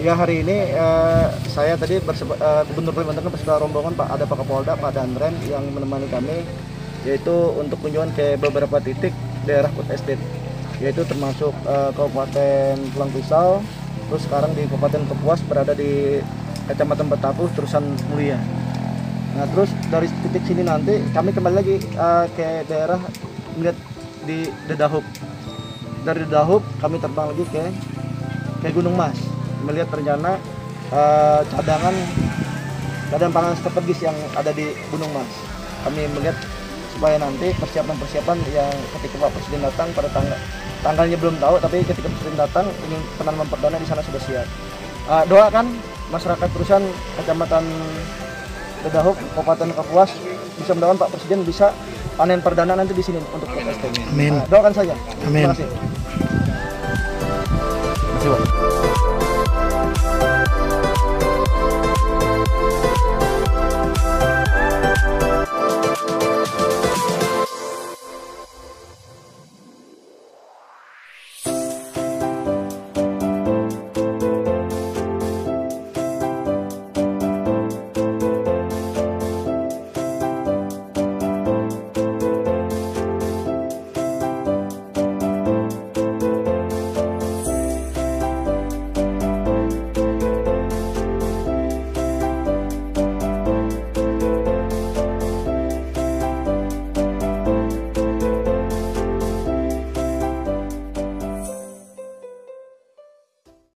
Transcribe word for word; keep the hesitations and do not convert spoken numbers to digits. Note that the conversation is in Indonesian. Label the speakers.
Speaker 1: Ya hari ini uh, saya tadi berseba, uh, Gubernur Kalimantan beserta rombongan Pak, ada Pak Kapolda, Pak Danrem yang menemani kami, yaitu untuk kunjungan ke beberapa titik daerah food estate, yaitu termasuk uh, Kabupaten Pulang Pisau, terus sekarang di Kabupaten Kapuas berada di Kecamatan Betapuh, Terusan Mulia. Nah terus dari titik sini nanti kami kembali lagi uh, ke daerah melihat di Dedahub. Dari Dedahub kami terbang lagi ke ke Gunung Mas, melihat rencana uh, cadangan cadangan pangan strategis yang ada di Gunung Mas. Kami melihat supaya nanti persiapan-persiapan yang ketika Pak Presiden datang pada tanggal tanggalnya belum tahu, tapi ketika Presiden datang ingin penanaman perdana di sana sudah siap. Uh, doakan masyarakat Terusan Kecamatan Dedahub, Kabupaten Kapuas, bisa mudah-mudahan Pak Presiden bisa panen perdana nanti di sini untuk P S T.
Speaker 2: Amin.
Speaker 1: Uh, doakan saja.
Speaker 2: Amin.
Speaker 1: Terima kasih. Terima kasih, Pak.